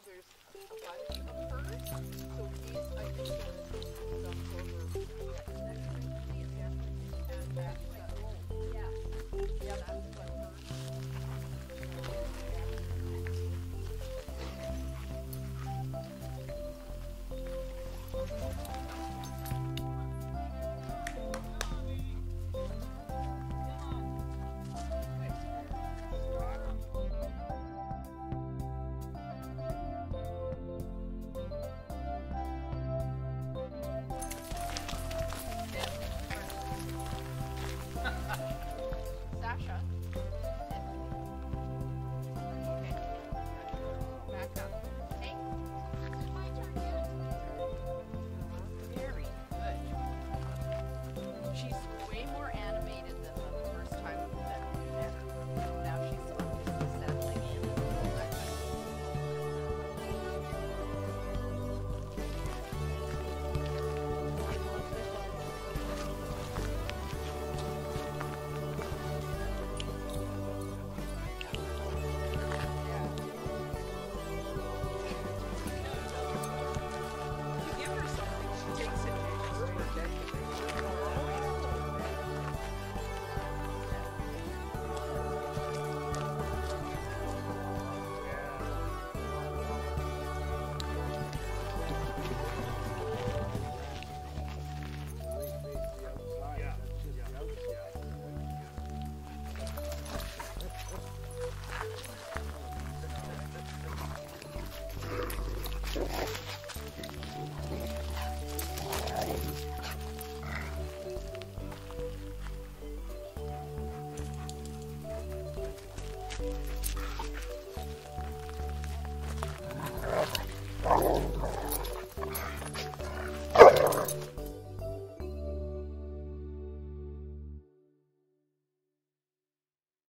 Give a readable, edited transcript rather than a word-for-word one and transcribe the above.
there's a bunch of hers. So these, I think, are dumped over next to me. And that's yeah. Yeah, that's what hers. Sasha. Okay. Back up. Hey. My turn yet? Very good. She's way more animated than the first time we met her. Now she's sort of settling in. Give her something, she takes it Yeah.